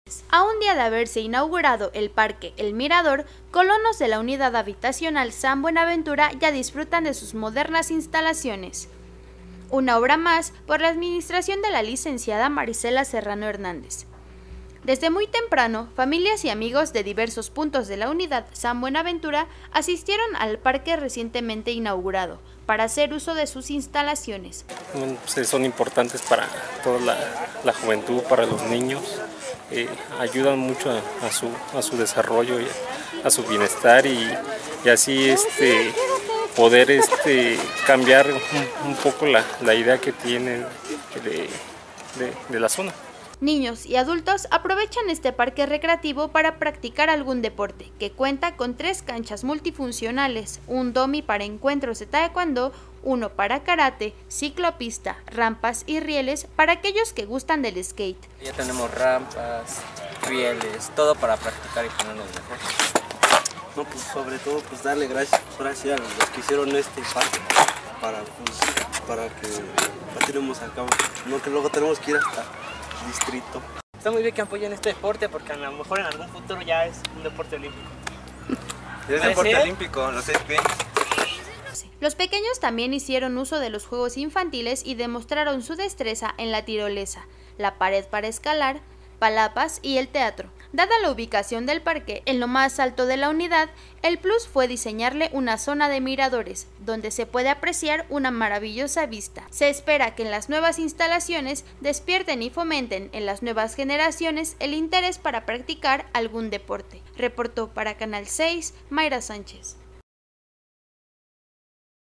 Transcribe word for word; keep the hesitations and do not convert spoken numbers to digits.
A un día de haberse inaugurado el parque El Mirador, colonos de la unidad habitacional San Buenaventura ya disfrutan de sus modernas instalaciones. Una obra más por la administración de la licenciada Marisela Serrano Hernández. Desde muy temprano, familias y amigos de diversos puntos de la unidad San Buenaventura asistieron al parque recientemente inaugurado para hacer uso de sus instalaciones. Bueno, pues son importantes para toda la, la juventud, para los niños, eh, ayudan mucho a, a, su, a su desarrollo y a, a su bienestar y, y así este, poder este, cambiar un, un poco la, la idea que tienen de, de, de la zona. Niños y adultos aprovechan este parque recreativo para practicar algún deporte, que cuenta con tres canchas multifuncionales, un domi para encuentros de taekwondo, uno para karate, ciclopista, rampas y rieles para aquellos que gustan del skate. Ya tenemos rampas, rieles, todo para practicar y ponernos mejor. No, pues sobre todo pues darle gracias, gracias a los que hicieron este parque para, pues, para que lo tiremos a cabo, no que luego tenemos que ir hasta distrito. Está muy bien que apoyen este deporte porque a lo mejor en algún futuro ya es un deporte olímpico. Es deporte olímpico, los seis pies. Los pequeños también hicieron uso de los juegos infantiles y demostraron su destreza en la tirolesa, la pared para escalar, palapas y el teatro. Dada la ubicación del parque en lo más alto de la unidad, el plus fue diseñarle una zona de miradores, donde se puede apreciar una maravillosa vista. Se espera que en las nuevas instalaciones despierten y fomenten en las nuevas generaciones el interés para practicar algún deporte. Reportó para Canal seis, Mayra Sánchez.